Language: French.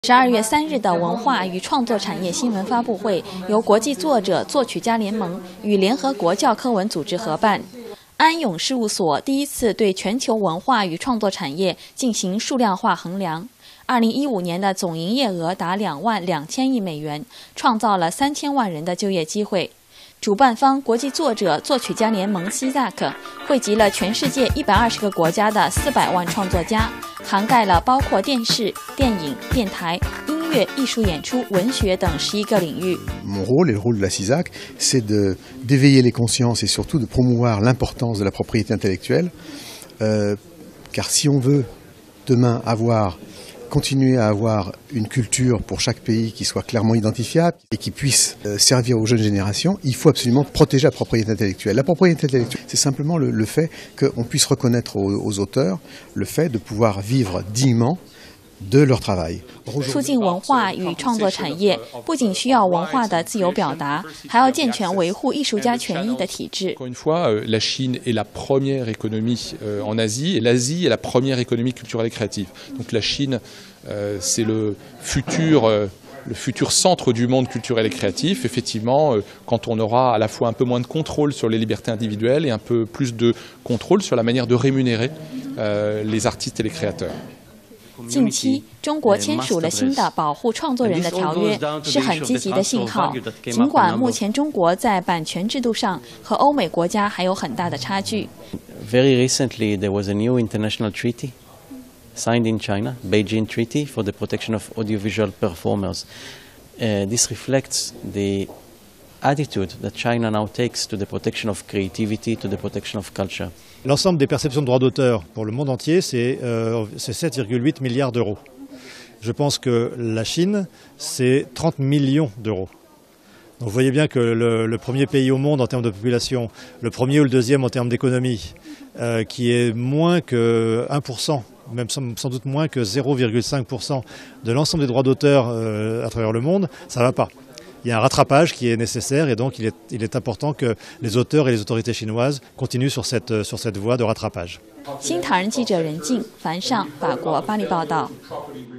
12月3日的文化与创作产业新闻发布会由国际作者作曲家联盟与联合国教科文组织合办。安永事务所第一次对全球文化与创作产业进行数量化衡量。2015年的总营业额达2万2000亿美元，创造了3000万人的就业机会。主办方国际作者作曲家联盟 CISAC 汇集了全世界120个国家的400万创作家，涵盖了包括电视、电影、电台、音乐、艺术演出、文学等11个领域。 Mon rôle et le rôle de la CISAC, c'est d'éveiller les consciences et surtout de promouvoir l'importance de la propriété intellectuelle, car si on veut demain continuer à avoir une culture pour chaque pays qui soit clairement identifiable et qui puisse servir aux jeunes générations, il faut absolument protéger la propriété intellectuelle. La propriété intellectuelle, c'est simplement le fait qu'on puisse reconnaître aux auteurs le fait de pouvoir vivre dignement de leur travail. 促进文化与创作产业，不仅需要文化的自由表达，还要健全维护艺术家权益的体制。 Encore une fois, la Chine est la première économie en Asie, et l'Asie est la première économie culturelle et créative. Donc la Chine, c'est le futur centre du monde culturel et créatif. Effectivement, quand on aura à la fois un peu moins de contrôle sur les libertés individuelles et un peu plus de contrôle sur la manière de rémunérer les artistes et les créateurs. 近期，中国签署了新的保护创作人的条约，是很积极的信号。尽管目前中国在版权制度上和欧美国家还有很大的差距。 Very recently, there was a new international treaty signed in China, Beijing Treaty for the protection of audiovisual performers. This reflects the attitude that China now takes to the protection of creativity, to the protection of culture. L'ensemble des perceptions de droits d'auteur pour le monde entier, c'est 7,8 milliards d'euros. Je pense que la Chine, c'est 30 millions d'euros. Donc vous voyez bien que le premier pays au monde en termes de population, le premier ou le deuxième en termes d'économie, qui est moins que 1%, même sans doute moins que 0,5% de l'ensemble des droits d'auteur à travers le monde, ça ne va pas. Il y a un rattrapage qui est nécessaire et donc il est important que les auteurs et les autorités chinoises continuent sur cette voie de rattrapage. 新唐人记者任静、樊尚，法国巴黎报道。